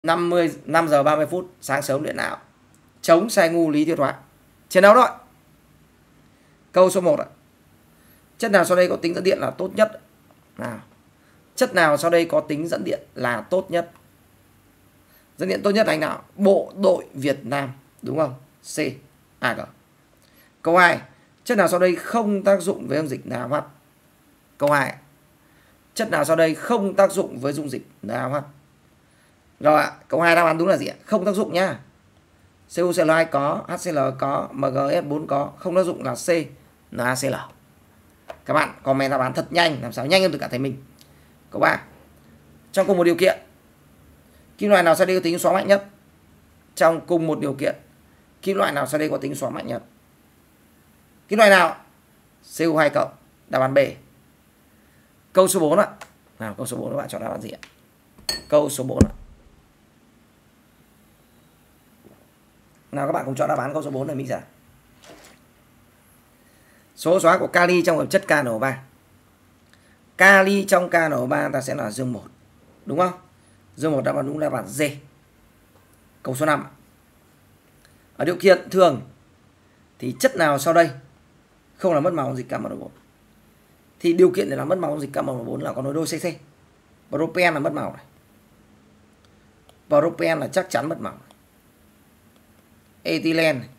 5 giờ 30 phút sáng sớm luyện não. Chống sai ngu lý thuyết hóa. Chiến đấu rồi. Câu số 1 ạ. Chất nào sau đây có tính dẫn điện là tốt nhất? Nào. Chất nào sau đây có tính dẫn điện là tốt nhất? Dẫn điện tốt nhất là anh nào? Bộ đội Việt Nam, đúng không? C. AG. Câu 2. Chất nào sau đây không tác dụng với dung dịch NaOH? Câu 2. Chất nào sau đây không tác dụng với dung dịch NaOH? Rồi ạ, câu 2 đáp án đúng là gì ạ? Không tác dụng nhá. CuCl2 có, HCl có, MgS4 có, không tác dụng là C, NaCl. Các bạn comment đáp án thật nhanh, làm sao nhanh hơn tất cả thầy mình. Câu 3. Trong cùng một điều kiện, kim loại nào sau đây có tính xóa mạnh nhất? Trong cùng một điều kiện, kim loại nào sau đây có tính xóa mạnh nhất? Kim loại nào? Cu2 cộng, đáp án B. Câu số 4 ạ. Nào, câu số 4 các bạn chọn đáp án gì ạ? Câu số 4 ạ. Nào các bạn cùng chọn đáp án câu số 4 này mình ra. Số xóa của kali trong hợp chất KNO3. Kali trong KNO3 ta sẽ là dương 1. Đúng không? Dương 1 đáp án đúng là đáp án D. Câu số 5. Ở điều kiện thường thì chất nào sau đây không làm mất màu dung dịch KMNO4? Thì điều kiện để làm mất màu dung dịch KMNO4 là có nối đôi CC. Propen là mất màu này. Propen là chắc chắn mất màu. Ethylene này.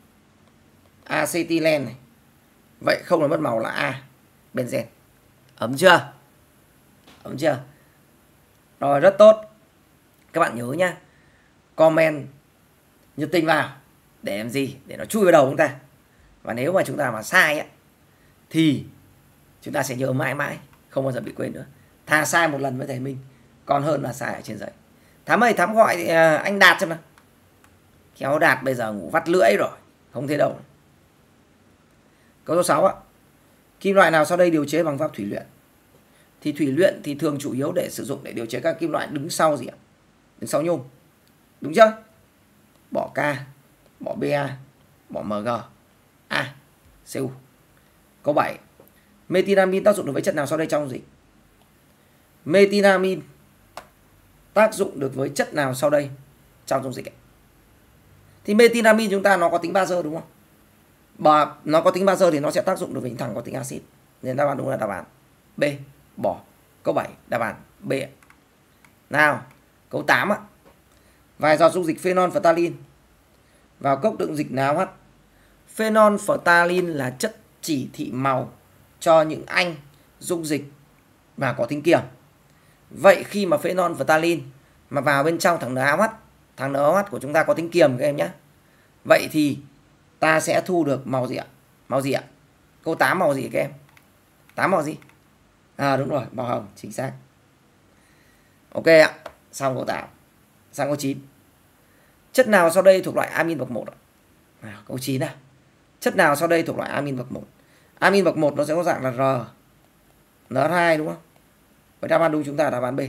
Acetylene này. Vậy không là mất màu là A, benzen. Ấm chưa? Ấm chưa? Rồi, rất tốt. Các bạn nhớ nhá. Comment nhiệt tình vào để làm gì? Để nó chui vào đầu chúng ta. Và nếu mà chúng ta mà sai ấy, thì chúng ta sẽ nhớ mãi mãi, không bao giờ bị quên nữa. Thà sai một lần với thầy mình còn hơn là sai ở trên giấy. Thám ơi, Thám gọi anh Đạt xem nào. Kéo Đạt bây giờ ngủ vắt lưỡi rồi, không thấy đâu. Câu số 6 ạ. Kim loại nào sau đây điều chế bằng pháp thủy luyện? Thì thủy luyện thì thường chủ yếu để sử dụng để điều chế các kim loại đứng sau gì ạ? Đứng sau nhôm. Đúng chưa? Bỏ K, bỏ Ba, bỏ Mg, A, Cu. Câu 7. Methylamine tác dụng được với chất nào sau đây trong dung dịch? Methylamine tác dụng được với chất nào sau đây trong dung dịch? Thì methylamine chúng ta nó có tính bazơ đúng không? Và nó có tính bazơ thì nó sẽ tác dụng được với những thằng có tính axit. Nên đáp án đúng là đáp án B, bỏ. Câu 7 đáp án B. Nào, câu 8 ạ. Vài giọt dung dịch phenol phthalate vào cốc đựng dịch NaOH. Phenol phthalate là chất chỉ thị màu cho những anh dung dịch và có tính kiềm. Vậy khi mà phenol phthalate mà vào bên trong thằng NaOH của chúng ta có tính kiềm các em nhé. Vậy thì ta sẽ thu được màu gì ạ? Màu gì ạ? Câu 8 màu gì các em? 8 màu gì? À đúng rồi, màu hồng, chính xác. Ok ạ, xong câu 8. Sang câu 9. Chất nào sau đây thuộc loại amin bậc 1 ạ? Nào, câu 9 nào. Chất nào sau đây thuộc loại amin bậc 1? Amin bậc 1 nó sẽ có dạng là R, NH2 đúng không? Vậy đáp án đúng chúng ta là đáp án B.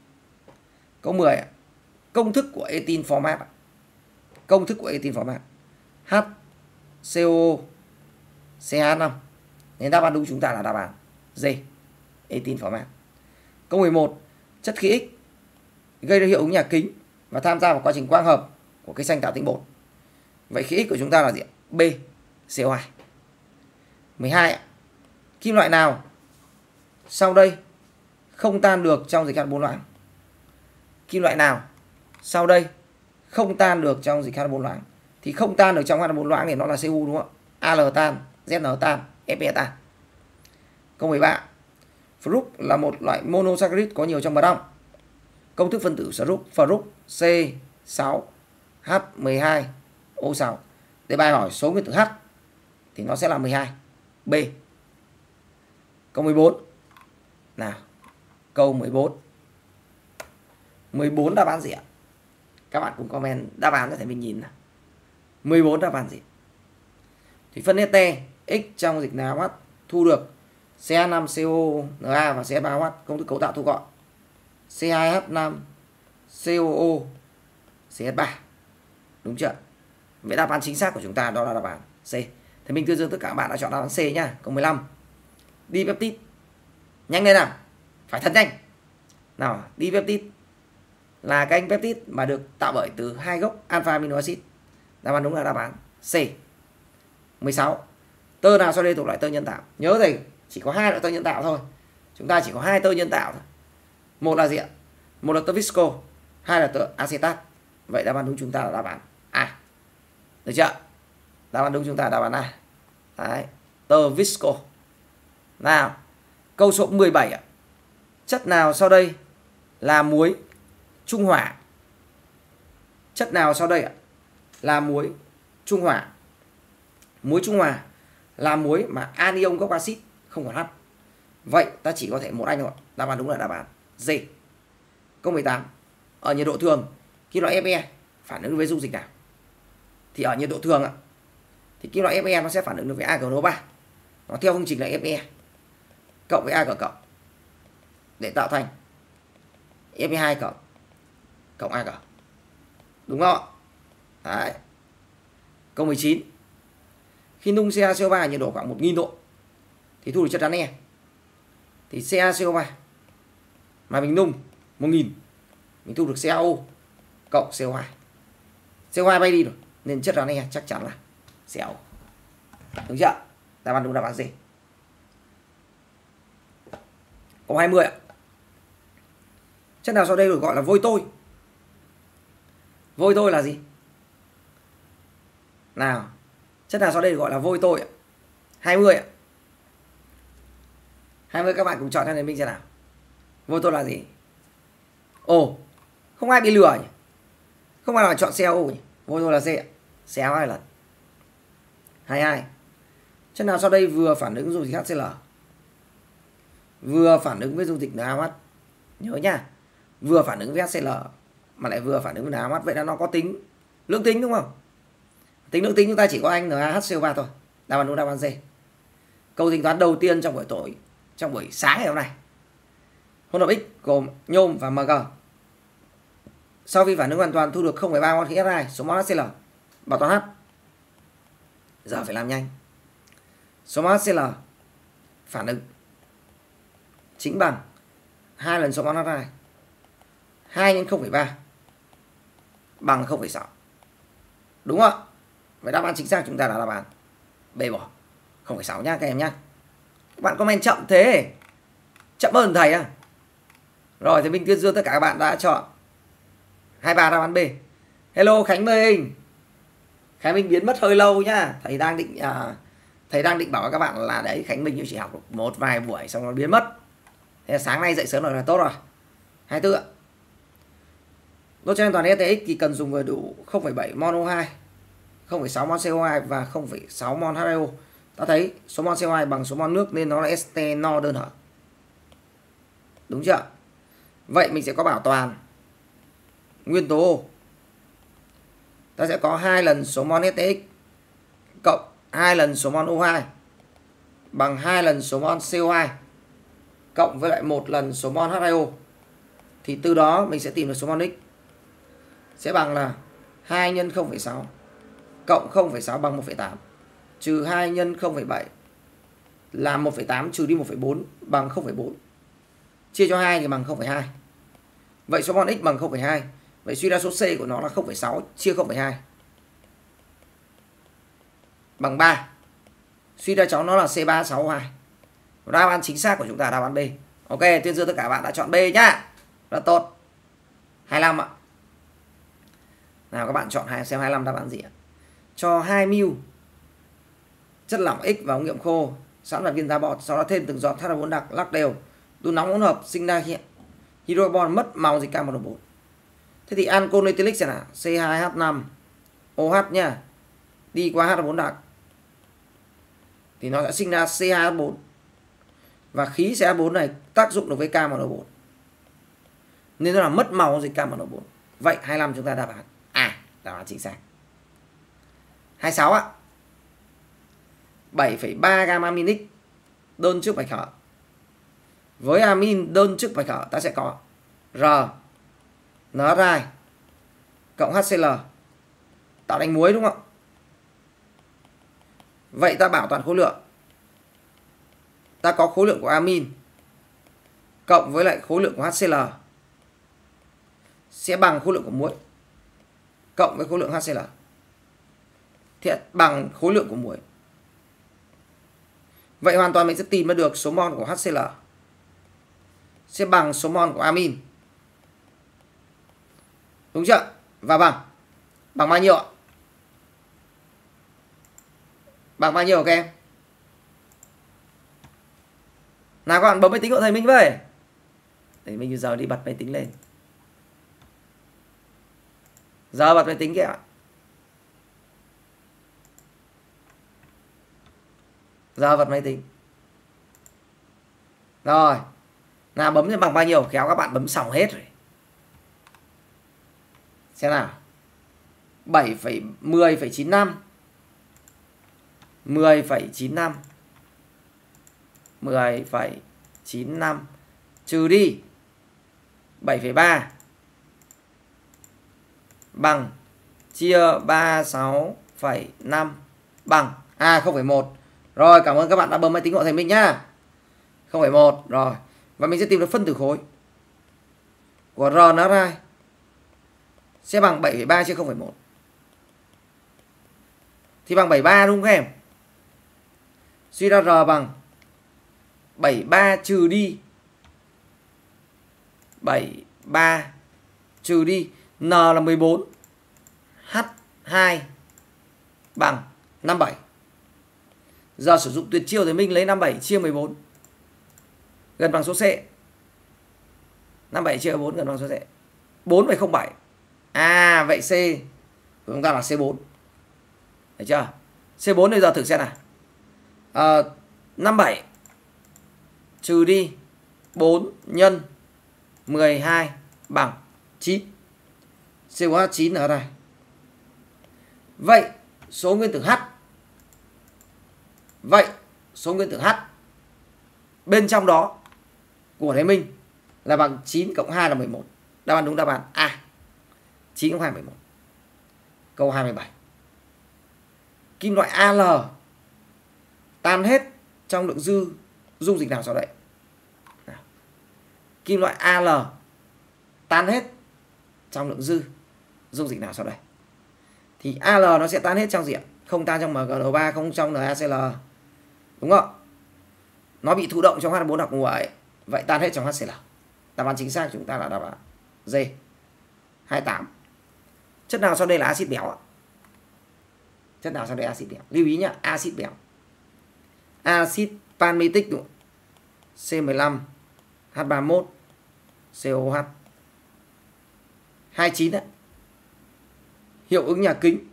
Câu 10 ạ. Công thức của ethyl format ạ. Công thức của ethyl format. HCO CH5. Nên đáp án đúng chúng ta là đáp án D, ethyl format. Câu 11. Chất khí X gây ra hiệu ứng nhà kính và tham gia vào quá trình quang hợp của cây xanh tạo tinh bột. Vậy khí X của chúng ta là gì? B, CO2. 12. Kim loại nào sau đây không tan được trong dịch carbon loãng? Kim loại nào sau đây không tan được trong dịch carbon loãng? Thì không tan được trong carbon loãng thì nó là Cu đúng không ạ? Al tan, ZN tan, Fe tan. Câu 13. Fruc là một loại monosaccharide có nhiều trong mật ong. Công thức phân tử Fruc C6H12O6. Đề bài hỏi số nguyên tử H thì nó sẽ là 12. B. Câu 14. Nào, câu 14. 14 đáp án gì ạ? Các bạn cùng comment đáp án cho thầy mình nhìn nào. 14 đáp án gì? Thì phân este X trong dịch NaOH thu được CH5CONa và CH3OH. Công thức cấu tạo thu gọn C2H5COO CH3. Đúng chưa? Vậy đáp án chính xác của chúng ta đó là đáp án C. Thì mình tuyên dương tất cả các bạn đã chọn đáp án C nhá. Câu 15. Dipeptide. Nhanh lên nào. Phải thật nhanh. Nào, dipeptide là cái anh peptide mà được tạo bởi từ hai gốc alpha amino acid. Đáp án đúng là đáp án C. 16. Tơ nào sau đây thuộc loại tơ nhân tạo? Nhớ thầy chỉ có hai loại tơ nhân tạo thôi. Chúng ta chỉ có hai tơ nhân tạo thôi. Một là gì ạ? Một là tơ visco, hai là tơ acetat. Vậy đáp án đúng chúng ta là đáp án A. Được chưa? Đáp án đúng chúng ta là đáp án A. Đấy, tơ visco. Nào, câu số 17 ạ. Chất nào sau đây là muối trung hòa? Chất nào sau đây ạ là muối trung hòa? Muối trung hòa là muối mà anion gốc axit không còn H. Vậy ta chỉ có thể một anh thôi. Đáp án đúng là đáp án D. Câu 18. Ở nhiệt độ thường, kim loại Fe phản ứng với dung dịch nào? Thì ở nhiệt độ thường ạ, thì kim loại Fe nó sẽ phản ứng được với AgNO3. Nó theo phương trình là Fe cộng với Ag cộng để tạo thành Fe2 cộng Ag. Đúng không ạ? Đấy. Câu 19. Khi nung CaCO3 ở nhiệt độ khoảng 1000 độ thì thu được chất rắn E. Thì CaCO3 mà mình nung 1000, mình thu được CaO cộng CO2. CO2 bay đi rồi nên chất rắn E chắc chắn là CaO. Đúng chưa? Đáp án đúng đáp án gì? Câu 20 ạ. Chất nào sau đây được gọi là vôi tôi? Vôi tôi là gì? Nào, chất nào sau đây được gọi là vôi tôi ạ? 20 ạ. 20 các bạn cùng chọn cho nên mình xem nào. Vôi tôi là gì? Ồ, không ai bị lừa nhỉ? Không ai nào chọn CaO nhỉ? Vôi tôi là C ạ. CaO 2 lần. 22. Chất nào sau đây vừa phản ứng dung dịch HCl, vừa phản ứng với dung dịch NaOH? Nhớ nha, vừa phản ứng với HCl mà lại vừa phản ứng với NaOH, vậy là nó có tính lưỡng tính đúng không? Tính lưỡng tính chúng ta chỉ có anh NaHCO3 thôi. Đáp án đúng đáp án D. Câu tính toán đầu tiên trong buổi sáng ngày hôm nay. Hỗn hợp X gồm nhôm và Mg. Sau khi phản ứng hoàn toàn thu được 0,3 mol khí H2, số mol HCl. Bảo toán H. Giờ phải làm nhanh. Số mol HCl phản ứng chính bằng 2 lần số mol H2. 2 nhân 0,3 bằng 0,6. Đúng không ạ? Vậy đáp án chính xác chúng ta là đáp án B bỏ 0,6 nhá các em nhá. Các bạn comment chậm thế. Chậm hơn thầy à? Rồi thì mình tuyên dương tất cả các bạn đã chọn 23 đáp án B. Hello Khánh Minh. Khánh Minh biến mất hơi lâu nhá. Thầy đang định bảo các bạn là đấy, Khánh Minh chỉ học một vài buổi xong nó biến mất. Thế sáng nay dậy sớm rồi là tốt rồi. 24 ạ. Đốt cho an toàn STX thì cần dùng vừa đủ 0,7 mol O2, 0,6 mol CO2 và 0,6 mol H2O. Ta thấy số mol CO2 bằng số mol nước nên nó là ST no đơn hở. Đúng chưa? Vậy mình sẽ có bảo toàn nguyên tố O. Ta sẽ có 2 lần số mol STX cộng 2 lần số mol O2 bằng 2 lần số mol CO2 cộng với lại 1 lần số mol H2O. Thì từ đó mình sẽ tìm được số mol X sẽ bằng là 2 nhân 0,6 cộng 0,6 bằng 1,8 trừ 2 nhân 0,7 là 1,8 trừ đi 1,4 bằng 0,4. Chia cho 2 thì bằng 0,2. Vậy số mol X bằng 0,2. Vậy suy ra số C của nó là 0,6 chia 0,2 bằng 3. Suy ra cháu nó là C362. Đáp án chính xác của chúng ta là đáp án B. Ok, tuyên dương tất cả các bạn đã chọn B nhá. Rất tốt. 25 ạ. Nào các bạn chọn xem 25 đáp án gì ạ? Cho 2 ml chất lỏng X vào ống nghiệm khô, sẵn vào viên đá bọt, sau đó thêm từng giọt H2O đặc lắc đều, đun nóng hỗn hợp sinh ra hydrocarbon mất màu dịch carbon 4. Thế thì ancol ethylic sẽ là C2H5 OH nha, đi qua H2O đặc thì nó sẽ sinh ra C2H4 và khí CH4 này tác dụng được với carbon4 nên nó là mất màu dịch carbon4. Vậy 25 chúng ta đáp án đáp án chính xác. 26 ạ. 7,3 gam aminic đơn chức bạch hở. Với amin đơn chức bạch hở ta sẽ có R NH2 cộng HCl tạo thành muối đúng không ạ? Vậy ta bảo toàn khối lượng. Ta có khối lượng của amin cộng với lại khối lượng của HCl sẽ bằng khối lượng của muối cộng với khối lượng HCl. Thì bằng khối lượng của muối. Vậy hoàn toàn mình sẽ tìm ra được số mol của HCl sẽ bằng số mol của amin. Đúng chưa? Và bằng bao nhiêu ạ? Bằng bao nhiêu các em? Nào các bạn bấm máy tính của thầy Minh về. Để mình giờ đi bật máy tính lên. Giờ bật máy tính kìa ạ. Giờ bật máy tính. Rồi. Nào bấm cho bằng bao nhiêu? Khéo các bạn bấm xong hết rồi. Xem nào. 10,95 10,95 10,95 trừ đi 7,3 bằng chia 36,5 bằng 0,1. Rồi, cảm ơn các bạn đã bấm máy tính của thầy Minh nhá. 0,1 rồi. Và mình sẽ tìm được phân tử khối của RNH2 sẽ bằng 7,3 chia 0,1. Thì bằng 73 đúng không các em? Suy ra R bằng 73 trừ đi 73 trừ đi N là 14, H2 bằng 57. Giờ sử dụng tuyệt chiêu thì mình lấy 57 chia 14 gần bằng số C. 57 chia 4 gần bằng số C. 4,07. Vậy C của chúng ta là C4. Thấy chưa? C4 bây giờ thử xem nào. 57 trừ đi 4 nhân 12 bằng 9. COH9 ở đây. Vậy số nguyên tử H. Vậy số nguyên tử H bên trong đó của thầy Minh là bằng 9 cộng 2 là 11. Đáp án đúng đáp án A. 9 cộng 2 là 11. Câu 27. Kim loại Al tan hết trong lượng dư dung dịch nào sau đây? Kim loại Al tan hết trong lượng dư dung dịch nào sau đây? Thì Al nó sẽ tan hết trong gì ạ? Không tan trong MgNO3, không trong NaCl. Đúng không? Nó bị thụ động trong H4 đặc nguội. Vậy tan hết trong HCl. Đáp án chính xác chúng ta là đáp án D. 28. Chất nào sau đây là axit béo ạ? Chất nào sau đây axit béo? Lưu ý nhá, axit béo. Axit palmitic đúng không? C15 H31 COH 29 đấy. Hiệu ứng nhà kính.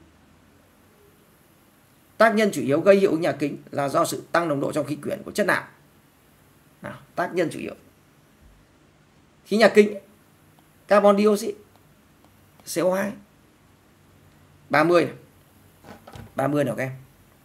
Tác nhân chủ yếu gây hiệu ứng nhà kính là do sự tăng nồng độ trong khí quyển của chất nào? Nào, tác nhân chủ yếu. Khí nhà kính, carbon dioxide, CO2. 30 này. 30 nào các em?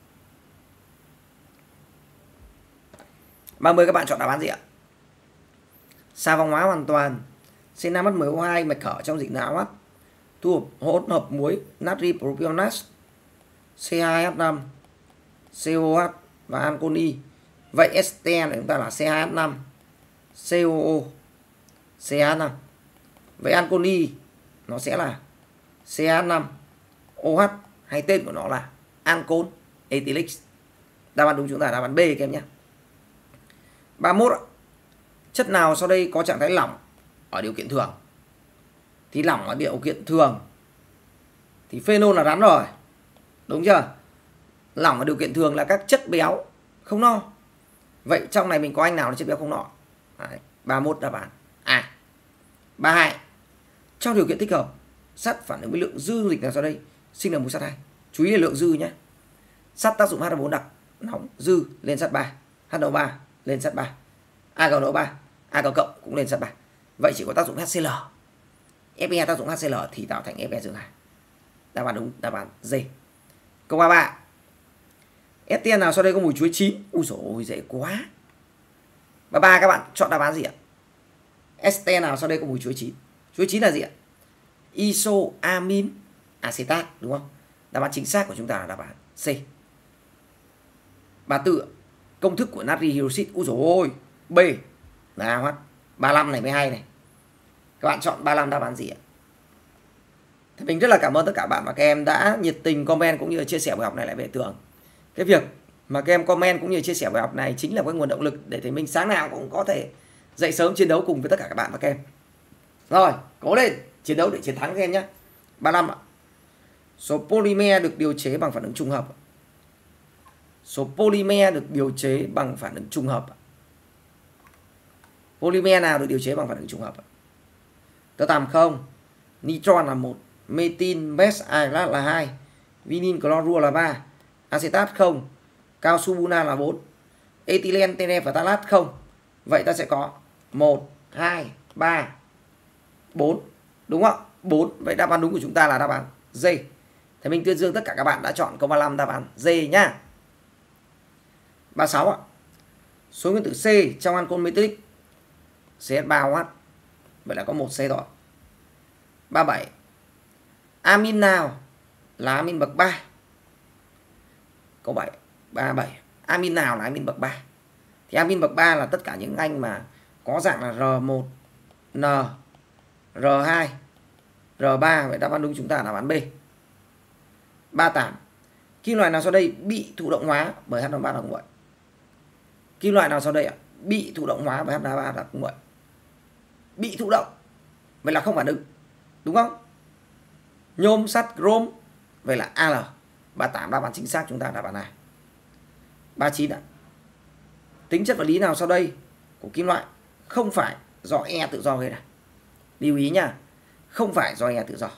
30 các bạn chọn đáp án gì ạ? Xà phòng hóa hoàn toàn, C5H10O2 mạch hở trong dịch NaOH, thu hỗn hợp muối natri propionate, C2H5, COH và anconi. Vậy este của chúng ta là C2H5, COO, CH5. Vậy anconi nó sẽ là CH5, OH hay tên của nó là ancol ethylic. Đáp án đúng chúng ta là đáp án B các em nhé. 31. Chất nào sau đây có trạng thái lỏng ở điều kiện thường? Thì lỏng ở điều kiện thường thì phenol là rắn rồi. Đúng chưa? Lỏng ở điều kiện thường là các chất béo không no. Vậy trong này mình có anh nào là chất béo không no? 31 đáp án A. 32. Trong điều kiện thích hợp, sắt phản ứng với lượng dư dung dịch nào sau đây sinh ra mùi sắt 2. Chú ý là lượng dư nhé. Sắt tác dụng H4 đặc nóng dư lên sắt 3, HNO3 lên sắt 3, AgNO3, Ag cộng cũng lên sắt 3. Vậy chỉ có tác dụng HCl. Fe tác dụng HCl thì tạo thành Fe dương 2. Đáp án đúng đáp án D. Câu 33. Este nào sau đây có mùi chuối chín? Ui dồi ôi dễ quá. 33 các bạn chọn đáp án gì ạ? Este nào sau đây có mùi chuối chín? Chuối chín là gì ạ? Isoamin acetat đúng không? Đáp án chính xác của chúng ta là đáp án C. 34. Công thức của natri hydroxit. Ui dồi ôi. B là OH. 35 này mới hay này. Các bạn chọn 35 đáp án gì ạ? Thì mình rất là cảm ơn tất cả bạn và các em đã nhiệt tình comment cũng như là chia sẻ buổi học này lại về Tường. Cái việc mà các em comment cũng như chia sẻ buổi học này chính là cái nguồn động lực để thầy Minh sáng nào cũng có thể dậy sớm chiến đấu cùng với tất cả các bạn và các em. Rồi, cố lên, chiến đấu để chiến thắng các em nhé. 35 ạ. Số polymer được điều chế bằng phản ứng trùng hợp. Số polymer được điều chế bằng phản ứng trùng hợp. Polymer nào được điều chế bằng phản ứng trùng hợp? Tơ tằm không, nitron là 1, metin mesailat là 2, vinin chlorua là 3, acetat không, cao su buna là 4, ethylene tenephthalate không. Vậy ta sẽ có 1, 2, 3, 4. Đúng không? 4. Vậy đáp án đúng của chúng ta là đáp án D. Thì mình tuyên dương tất cả các bạn đã chọn câu 35 đáp án D nhá. 36 ạ. Số nguyên tử C trong ancol metylic CH3OH. Vậy là có 1 C rồi. 37. Amin nào là amin bậc 3? Câu 7. 37. Amin nào là amin bậc 3? Thì amin bậc 3 là tất cả những anh mà có dạng là R1, N, R2, R3. Vậy đáp án đúng chúng ta là đáp án B. 38. Kim loại nào sau đây bị thụ động hóa bởi H53 đặc nguội? Kim loại nào sau đây ạ? Bị thụ động hóa bởi H53 đặc nguội. Bị thụ động. Vậy là không phản ứng. Đúng không? Nhôm, sắt, chrome. Vậy là Al. 38 đáp án chính xác chúng ta đáp án này. 39 ạ. Tính chất vật lý nào sau đây của kim loại không phải do E tự do gây ra? Lưu ý nha. Không phải do E tự do.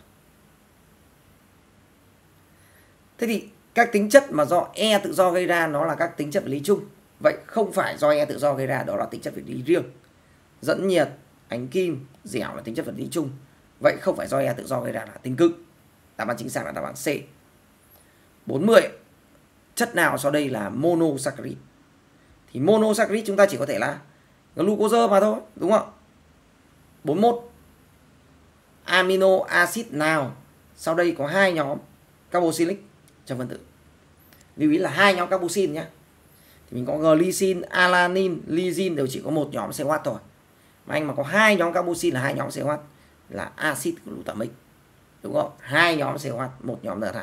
Thế thì các tính chất mà do E tự do gây ra nó là các tính chất vật lý chung. Vậy không phải do E tự do gây ra, đó là tính chất vật lý riêng. Dẫn nhiệt, ánh kim, dẻo là tính chất vật lý chung. Vậy không phải do E tự do gây ra là tính cực. Đáp án chính xác là đáp án C. 40. Chất nào sau đây là monosaccharide? Thì monosaccharide chúng ta chỉ có thể là glucose mà thôi, đúng không? 41. Amino acid nào sau đây có 2 nhóm carboxylic trong phân tử? Lưu ý là 2 nhóm carboxyl nhé. Thì mình có glycine, alanine, lysine đều chỉ có 1 nhóm COH thôi. Mà anh mà có 2 nhóm carboxyl là 2 nhóm COH là acid glutamic. Đúng không? 2 nhóm COH, 1 nhóm NH2.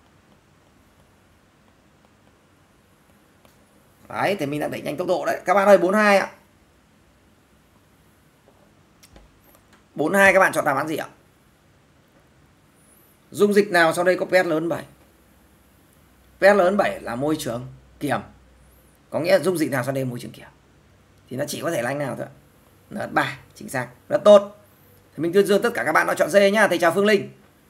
Đấy, thì mình đã đẩy nhanh tốc độ đấy. Các bạn ơi, 42 ạ. 42 các bạn chọn đáp án gì ạ? Dung dịch nào sau đây có pH lớn 7? pH lớn 7 là môi trường kiềm. Có nghĩa là dung dịch nào sau đây môi trường kiềm? Thì nó chỉ có thể là anh nào thôi. NH3, chính xác. Rất tốt. Thì mình tuyên dương tất cả các bạn đã chọn D nhá. Thầy chào Phương Linh.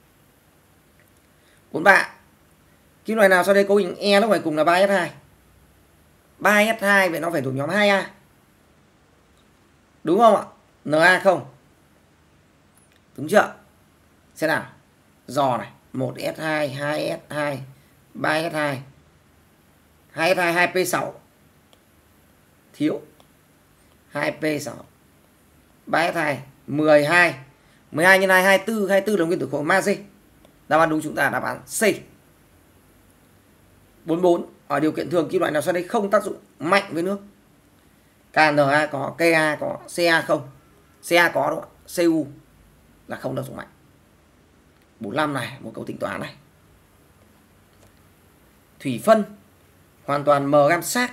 43. Kim loại nào sau đây có hình E lúc này cùng là 3S2? 3S2 vậy nó phải thuộc nhóm 2A. Đúng không ạ? Na không? Đúng chưa? Xem nào. Dò này, 1S2, 2S2, 3S2. 2S2, 2P6. Thiếu. 2P6. 3S2, 12. 12 x 2, 24. 24 là nguyên tử khối magie. Đáp án đúng chúng ta đáp án C. 44. Ở điều kiện thường kim loại nào sau đây không tác dụng mạnh với nước? KNA có, Ka có, Ca không? Ca có đúng không? Cu là không tác dụng mạnh. 45 này, một câu tính toán này. Thủy phân hoàn toàn mờ gam xác.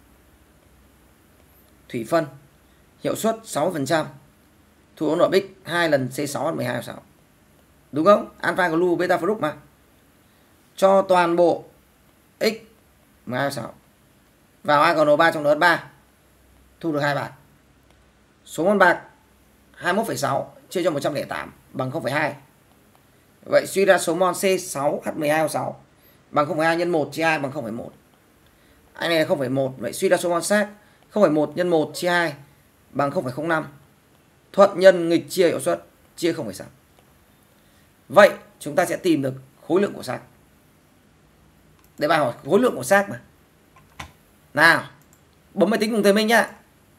Thủy phân hiệu suất 60%. Thu hỗn hợp X 2 lần C6H12O6. Đúng không? Alpha glu beta fruc mà. Cho toàn bộ X 12O6 vào AgNO3 trong NH3 thu được 2 bạc. Số mol bạc 21,6 chia cho 108 bằng 0,2. Vậy suy ra số mol C6H12O6 bằng 0,2 nhân 1 chia 2 bằng 0,1. Anh này là 0,1. Vậy suy ra số mol xác 0,1 nhân 1 chia 2 bằng 0,05. Thuận nhân nghịch chia hiệu suất chia 0,6. Vậy chúng ta sẽ tìm được khối lượng của xác. Để bài hỏi khối lượng của xác mà. Nào, bấm máy tính cùng thầy Minh nhá.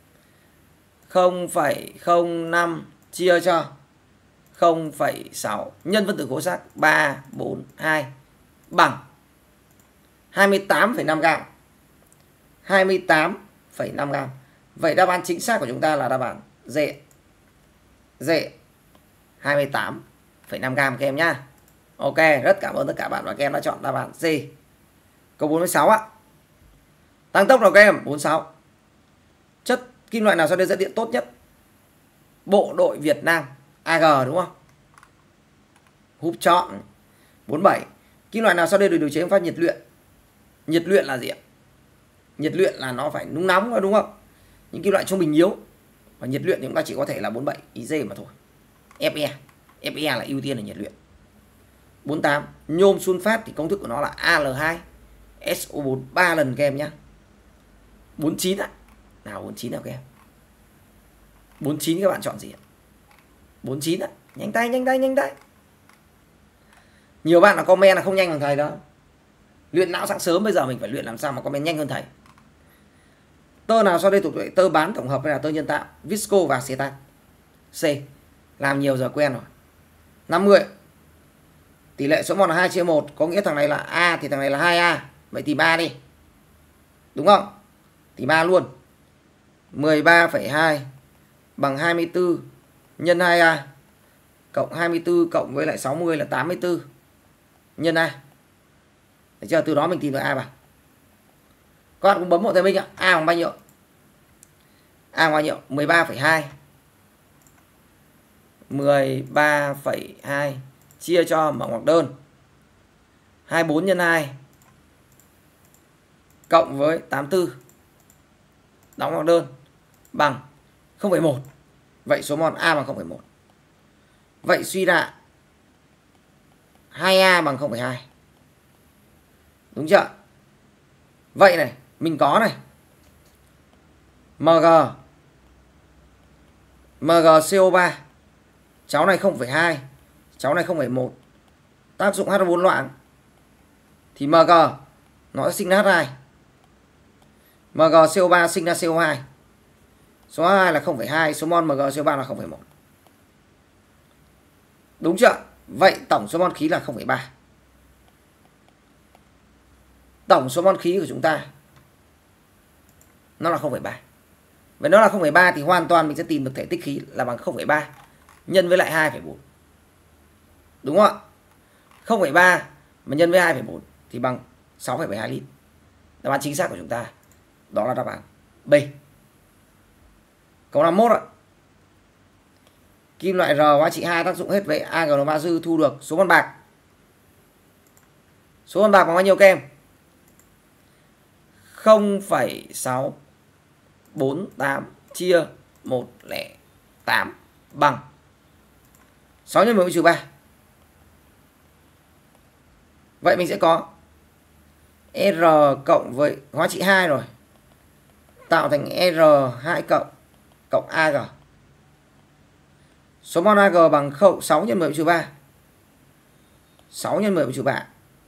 0,05 chia cho 0,6 nhân phân tử khối xác 3, 4, 2 bằng 28,5 gram. 28,5 gram. Vậy đáp án chính xác của chúng ta là đáp án D. D 28,5 gram các em nhá. Ok, rất cảm ơn tất cả bạn và các em đã chọn đáp án C. Câu 46 ạ. Tăng tốc nào các em? 46. Chất kim loại nào sau đây dẫn điện tốt nhất? Bộ đội Việt Nam, AG đúng không? Húp chọn. 47. Kim loại nào sau đây được điều chế bằng pháp nhiệt luyện? Nhiệt luyện là gì ạ? Nhiệt luyện là nó phải nung nóng đúng không? Những kim loại trung bình yếu. Và nhiệt luyện thì chúng ta chỉ có thể là 47 IJ mà thôi. Fe. Fe là ưu tiên là nhiệt luyện. 48. Nhôm sunfat thì công thức của nó là Al2SO4 3 lần các em nhé. 49 ạ. Nào 49 nào các em? 49 các bạn chọn gì ạ? 49 ạ. Nhanh tay, nhanh tay, nhanh tay. Nhiều bạn là comment là không nhanh bằng thầy đó. Luyện não sáng sớm, bây giờ mình phải luyện làm sao mà comment nhanh hơn thầy. Tơ nào sau đây thuộc loại tơ bán tổng hợp hay là tơ nhân tạo? Visco và acetat. C. Làm nhiều giờ quen rồi. 50. Tỷ lệ số 1 là 2/1, có nghĩa thằng này là A thì thằng này là 2A. Vậy tìm A đi. Đúng không? Tìm A luôn. 13,2 bằng 24 nhân 2A cộng 24 cộng với lại 60 là 84 nhân A. Được chưa? Từ đó mình tìm được A vào. Các bạn cũng bấm hộ thầy Minh ạ. A bằng bao nhiêu? A bằng bao nhiêu? 13,2. 13,2 chia cho mở ngoặc đơn 24 nhân 2 cộng với 84 đóng ngoặc đơn bằng 0,1. Vậy số mol A bằng 0,1. Vậy suy ra 2A bằng 0,2. Đúng chưa? Vậy này, mình có này. MgCO3. Cháu này 0,2, cháu này 0,1. Tác dụng H4 loãng thì Mg nó sẽ sinh ra H2. MgCO3 sinh ra CO2. Số H2 là 0,2, số mol MgCO3 là 0,1. Đúng chưa? Vậy tổng số mol khí là 0,3. Tổng số mol khí của chúng ta nó là 0,3. Vậy nó là 0,3 thì hoàn toàn mình sẽ tìm được thể tích khí là bằng 0,3 nhân với lại 2,4. Đúng không ạ? 0,3 mà nhân với 2,4 thì bằng 6,72 lít. Đáp án chính xác của chúng ta đó là đáp án B. Câu 51 ạ. Kim loại R hóa trị 2 tác dụng hết với AgNO3 dư thu được số mol bạc. Số mol bạc bằng bao nhiêu các em? 0,648 chia 108 bằng 6 nhân 10 trừ 3. Vậy mình sẽ có R cộng với hóa trị 2 rồi, tạo thành R2 cộng Ag. Số mol Ag bằng 6 nhân 10 trừ 3. 6 nhân 10 trừ 3.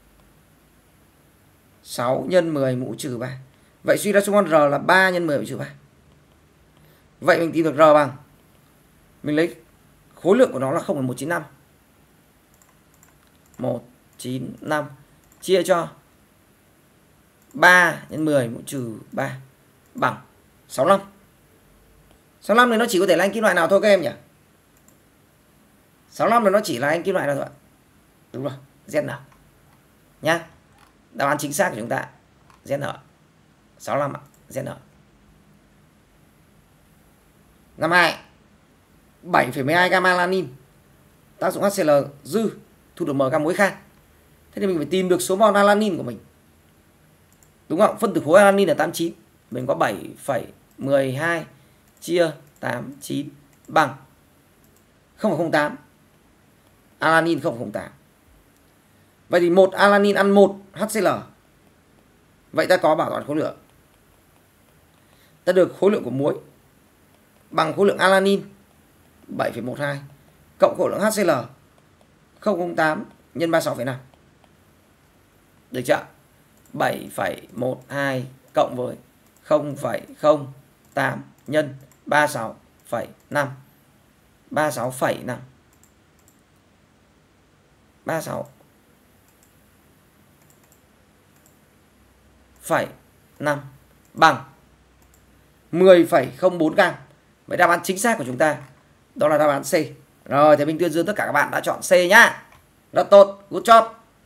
6 nhân 10 mũ trừ 3. Vậy suy ra số mol R là 3 nhân 10 trừ 3. Vậy mình tìm được R bằng, mình lấy khối lượng của nó là 0,195. 195 chia cho 3 nhân 10 mũ trừ 3 bằng 65. 65 này nó chỉ có thể là anh kim loại nào thôi các em nhỉ? 65 là nó chỉ là anh kim loại nào thôi. Đúng rồi, ZN nhá. Đáp án chính xác của chúng ta ZN 65 ạ, ZN. 52. 7,12 gam alanin tác dụng HCl dư thu được Mg muối khan. Thế thì mình phải tìm được số mol alanin của mình. Đúng không? Phân tử khối alanin là 89. Mình có 7,12 chia 89 bằng 0,08. Alanin 0,08. Vậy thì một alanin ăn 1 HCl. Vậy ta có bảo toàn khối lượng. Ta được khối lượng của muối bằng khối lượng alanin 7,12 cộng khối lượng HCl 0,08 nhân 36,5. Được chưa? 7,12 cộng với 0,08 nhân 36,5. 36,5. 36,5 bằng 10,04 gam. Vậy đáp án chính xác của chúng ta đó là đáp án C. Rồi, thì mình tuyên dương tất cả các bạn đã chọn C nhá. Rất tốt, good job.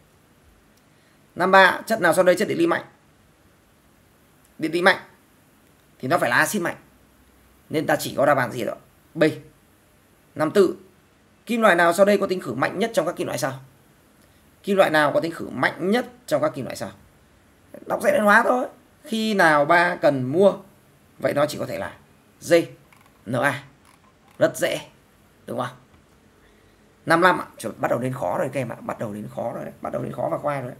53, chất nào sau đây chất điện lý mạnh? Điện lý mạnh thì nó phải là axit mạnh, nên ta chỉ có đáp án gì đó B. 54, kim loại nào sau đây có tính khử mạnh nhất trong các kim loại sau? Kim loại nào có tính khử mạnh nhất trong các kim loại sau? Đọc dạy hóa thôi. Khi nào ba cần mua, vậy nó chỉ có thể là D, Na. Rất dễ, đúng không? 55 ạ, bắt đầu đến khó rồi các em ạ, bắt đầu đến khó rồi đấy, bắt đầu đến khó và khoai rồi đấy.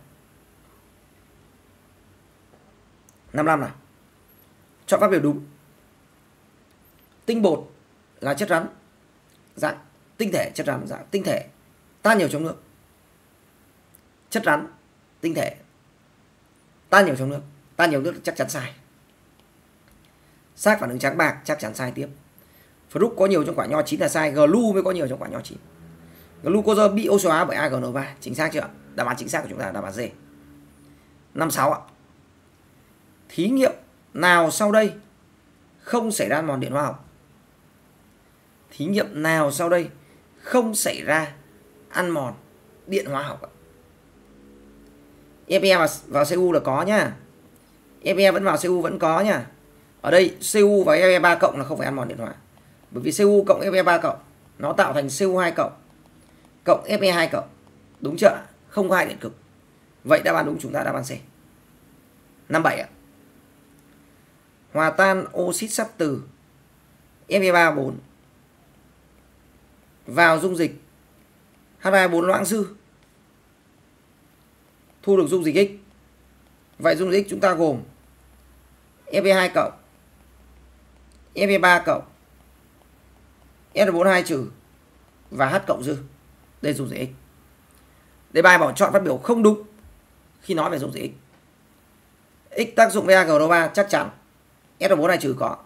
55 nào. Chọn phát biểu đúng. Tinh bột là chất rắn dạng tinh thể, chất rắn dạng tinh thể tan nhiều trong nước. Chất rắn tinh thể tan nhiều trong nước, tan nhiều nước chắc chắn sai. Xác phản ứng trắng bạc chắc chắn sai tiếp. Fruit có nhiều trong quả nho chín là sai, glu mới có nhiều trong quả nho chín. Glucose bị oxy hóa bởi AgNO3, chính xác chưa? Đáp án chính xác của chúng ta là đáp án D. 56 ạ. Thí nghiệm nào sau đây không xảy ra ăn mòn điện hóa học? Thí nghiệm nào sau đây không xảy ra ăn mòn điện hóa học ạ? Fe vào Cu là có nhá. Fe vẫn vào Cu vẫn có nhá. Ở đây Cu và Fe3 cộng là không phải ăn mòn điện hóa. Bởi vì Cu cộng Fe3 cộng nó tạo thành Cu2 cộng Fe2 cộng. Đúng chưa? Không có hai điện cực. Vậy đáp án đúng chúng ta đáp án C. 57 ạ. Hòa tan oxit sắt từ Fe3O4 vào dung dịch H2O4 loãng dư thu được dung dịch X. Vậy dung dịch X chúng ta gồm Fe2 cộng, Fe3 cộng, SO4 trừ và H cộng dư. Đây dung dịch X. Đề bài bảo chọn phát biểu không đúng khi nói về dung dịch X. X tác dụng với AgNO3 chắc chắn. SO4 trừ có.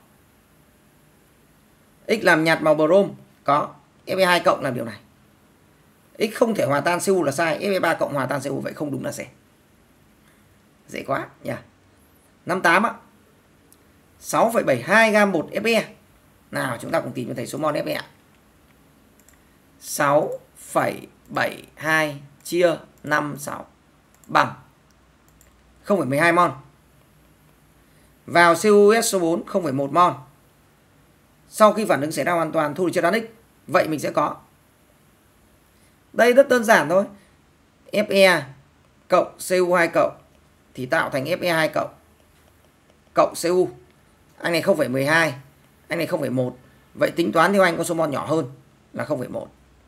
X làm nhạt màu brom có. Fe2 cộng làm điều này. X không thể hòa tan Cu là sai. Fe3 cộng hòa tan Cu vậy không đúng là C. Dễ quá nha. 58 á. 6,72 gam bột Fe. Nào chúng ta cùng tìm cho thầy số mol Fe ạ. 6,72 chia 56 bằng 0,12 mol. Vào CuSO4 0,1 mol. Sau khi phản ứng xảy ra hoàn toàn thu được chất rắn X. Vậy mình sẽ có. Đây rất đơn giản thôi. Fe cộng Cu2 cộng thì tạo thành Fe2 cộng Cu. Anh này 0,12, anh này 0,1. Vậy tính toán theo anh có số mol nhỏ hơn là 0,1.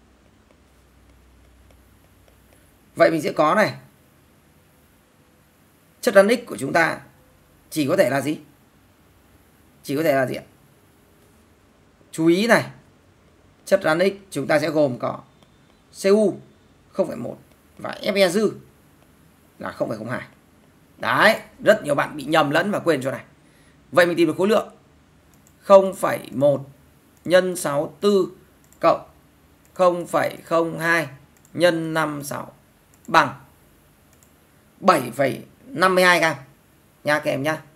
Vậy mình sẽ có này. Chất rắn X của chúng ta chỉ có thể là gì? Chỉ có thể là gì ạ? Chú ý này. Chất rắn X chúng ta sẽ gồm có Cu 0,1 và Fe dư là 0,02. Đấy, rất nhiều bạn bị nhầm lẫn và quên chỗ này. Vậy mình tìm được khối lượng 0,1 nhân 64 cộng 0,02 nhân 56 bằng 7,52 gam. Nha các em nhá.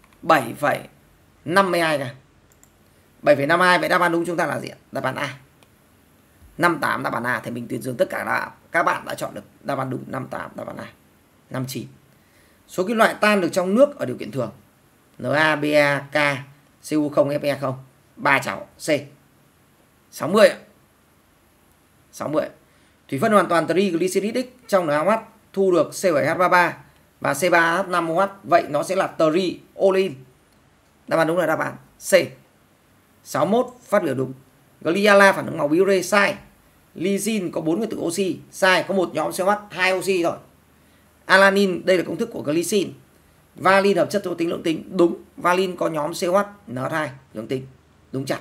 7,52 gam. 7,52 vậy đáp án đúng chúng ta là gì ạ? Đáp án A. 58 đáp án A thì mình tuyên dương tất cả các bạn đã chọn được đáp án đúng 58 đáp án A. 59. Số kim loại tan được trong nước ở điều kiện thường. Na, Ba, K, Cu0, Fe0. 3 cháu C. 60 ạ. 60. Thủy phân hoàn toàn triglyceridic trong NaOH thu được C7H33 và C3H5OH. Vậy nó sẽ là triolin. Đáp án đúng là đáp án C. 61 phát biểu đúng. Gliala phản ứng màu bí ure sai. Lysine có 4 nguyên tử oxy sai, có một nhóm COH 2 oxy thôi. Alanin đây là công thức của glycine. Valine hợp chất vô tính lưỡng tính đúng. Valine có nhóm COH NH2 lưỡng tính đúng chặt.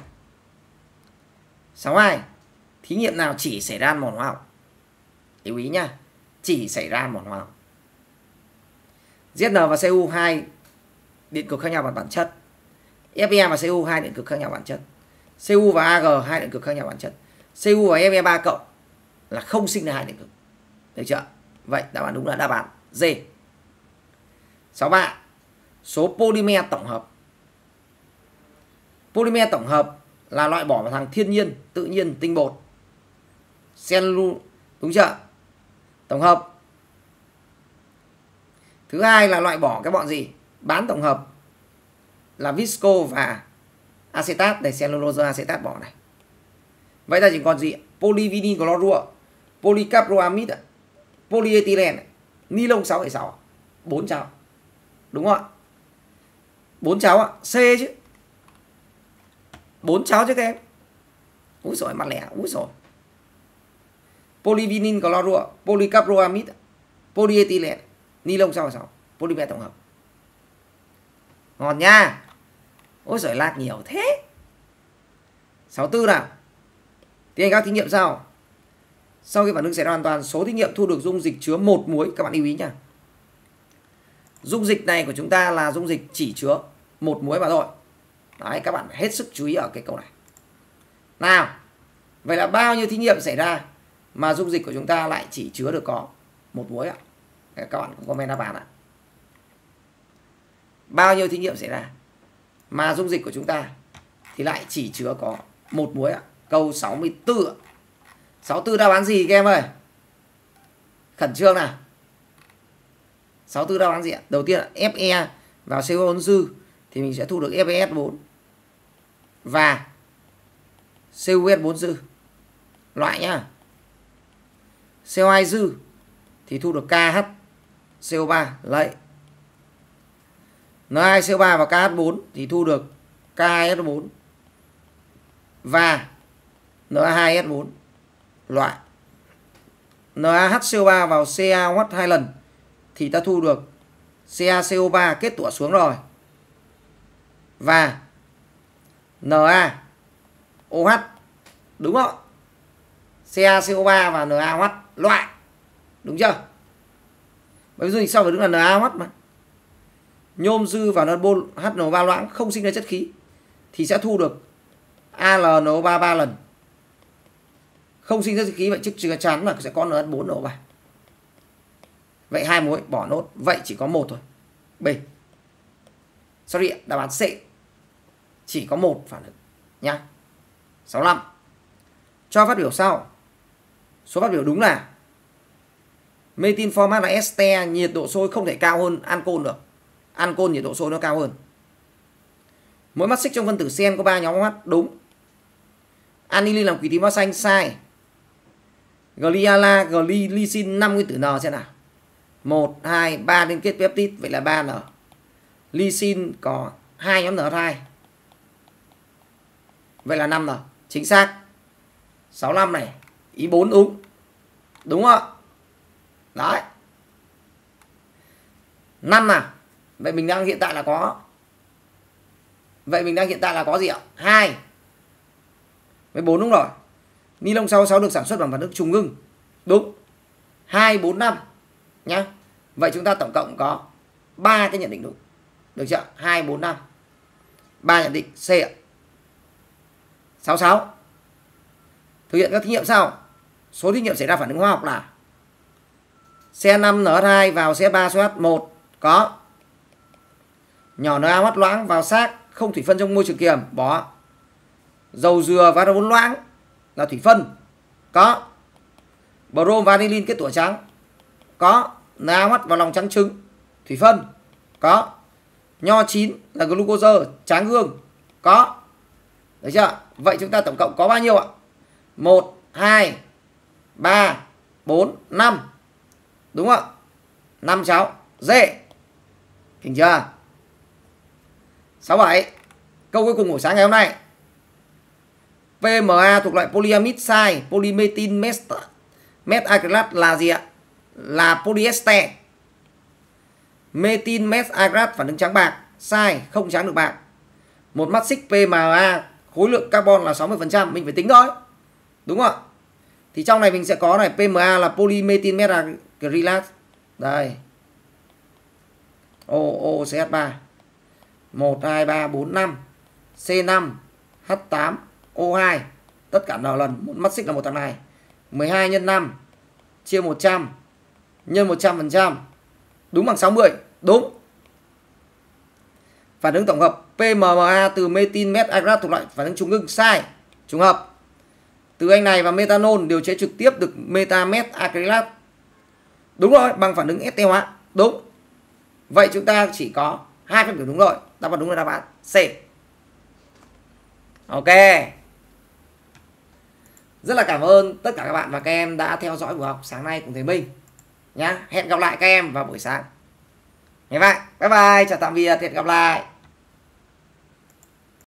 62. Thí nghiệm nào chỉ xảy ra ăn mòn hóa học? Lưu ý nha, chỉ xảy ra ăn mòn hóa học. ZN và Cu 2 điện cực khác nhau về bản chất. Fe và Cu 2 điện cực khác nhau bản chất. Cu và Ag 2 điện cực khác nhau bản chất. Cu và Fe3 cộng là không sinh ra hai điện cực. Được chưa? Vậy đáp án đúng là đáp án D. 63. Số polymer tổng hợp. Polymer tổng hợp là loại bỏ vào thằng thiên nhiên, tự nhiên, tinh bột. Cellulose, đúng chưa? tổng hợp. Thứ hai là loại bỏ cái bọn gì? Bán tổng hợp là visco và acetat, để cellulose acetat bỏ này. Vậy ta chỉ còn gì? Polyvinyl chlorua, polycarbonamide, polyethylene, ni lông 6,6. 4 cháu. Đúng không ạ? 4 cháu ạ, C chứ. 4 cháu chứ các em. Úi giời, mặt lẻ, úi giời. Polyvinyl chlorua, polycarbonamide, polyethylene, ni lông 6,6, polymer tổng hợp. Ngon nha. Ôi giời, lạc nhiều thế. 64 nào. Tiến hành các thí nghiệm sau. Sau khi phản ứng xảy ra hoàn toàn, số thí nghiệm thu được dung dịch chứa 1 muối. Các bạn lưu ý nha. Dung dịch này của chúng ta là dung dịch chỉ chứa 1 muối mà thôi. Đấy, các bạn hết sức chú ý ở cái câu này. Nào, vậy là bao nhiêu thí nghiệm xảy ra mà dung dịch của chúng ta lại chỉ chứa được có 1 muối ạ? Các bạn cũng comment đáp án ạ. Bao nhiêu thí nghiệm xảy ra mà dung dịch của chúng ta thì lại chỉ chứa có 1 muối ạ? Câu 64 ạ. 64 đáp án gì các em ơi? Khẩn trương nào. 64 đáp án gì ạ? Đầu tiên là Fe vào CO4 dư thì mình sẽ thu được FeS4 và CuS4 dư. Loại nhá. CO2 dư thì thu được KHCO3 lấy. N2CO3 và KH4 thì thu được K2S4 và Na2S4 loại. NaHCO3 vào CaOH 2 lần thì ta thu được CaCO3 kết tủa xuống rồi. Và NaOH, đúng không? CaCO3 và NaOH loại. Đúng chưa? Bởi vì sao phải đứng là NaOH mà. Nhôm dư và HNO3 loãng không sinh ra chất khí thì sẽ thu được AlNO3 3 lần. Không sinh ra chất khí, vậy chắc chắn là sẽ có NH4NO3. Vậy 2 muối bỏ nốt, vậy chỉ có 1 thôi. B. Sorry, đáp án C. Chỉ có 1 phản ứng nhá. 65. Cho phát biểu sau. Số phát biểu đúng là methyl format là ester, nhiệt độ sôi không thể cao hơn ancol được. Ancol nhiệt độ sôi nó cao hơn. Mỗi mắt xích trong phân tử CN có 3 nhóm OH, đúng. Anilin làm quỷ tím hoa xanh, sai. Gliala, glycine 5 nguyên tử N xem nào. 1, 2, 3 liên kết peptide, vậy là 3N. Lysine có 2 nhóm NH2. Vậy là 5N. Chính xác. 65 này, ý 4 đúng. Đúng không? Đấy. 5 nào. Vậy mình đang hiện tại là có. Vậy mình đang hiện tại là có gì ạ? 2. Với 4 đúng rồi. Ni lông 66 được sản xuất bằng phản ứng trùng ngưng. Đúng. 2, 4, 5 nhá. Vậy chúng ta tổng cộng có 3 cái nhận định đúng. Được chưa? 2, 4, 5. 3 nhận định C ạ. 66. Thực hiện các thí nghiệm sau. Số thí nghiệm xảy ra phản ứng hóa học là C5NH2 vào C3CH1 có. Nhỏ NaOH loãng vào xác không thủy phân trong môi trường kiềm, bỏ. Dầu dừa và R4 loãng là thủy phân, có. Brom vanillin kết tủa trắng, có. NaOH vào lòng trắng trứng, thủy phân, có. Nho chín là glucose tráng gương, có. Được chưa? Vậy chúng ta tổng cộng có bao nhiêu ạ? 1, 2, 3, 4, 5. Đúng không? 5 cháu. D. Kinh chưa? 67. Câu cuối cùng của sáng ngày hôm nay. PMA thuộc loại polyamide sai, polymethyl methacrylat là gì ạ? Là polyester. Methyl methacrylat phản ứng trắng bạc, sai, không trắng được bạc. Một mắt xích PMA khối lượng carbon là 60%, mình phải tính thôi. Đúng không ạ? Thì trong này mình sẽ có này, PMA là polymethyl methacrylat. Đây. OCH3. 1, 2, 3, 4, 5. C5, H8, O2. Tất cả N lần. Một mắt xích là một thằng này. 12 nhân 5 chia 100 nhân 100%. Đúng bằng 60. Đúng. Phản ứng tổng hợp PMMA từ methyl methacrylat thuộc loại phản ứng trùng ngưng, sai. Trùng hợp. Từ anh này và methanol điều chế trực tiếp được metamethacrylat. Đúng rồi, bằng phản ứng ester hóa. Đúng. Vậy chúng ta chỉ có 2 phép biểu đúng rồi. Đáp án đúng là đáp án C. Ok. Rất là cảm ơn tất cả các bạn và các em đã theo dõi buổi học sáng nay cùng thầy Minh nhá. Hẹn gặp lại các em vào buổi sáng. Ngày mai. Bye bye, chào tạm biệt, hẹn gặp lại.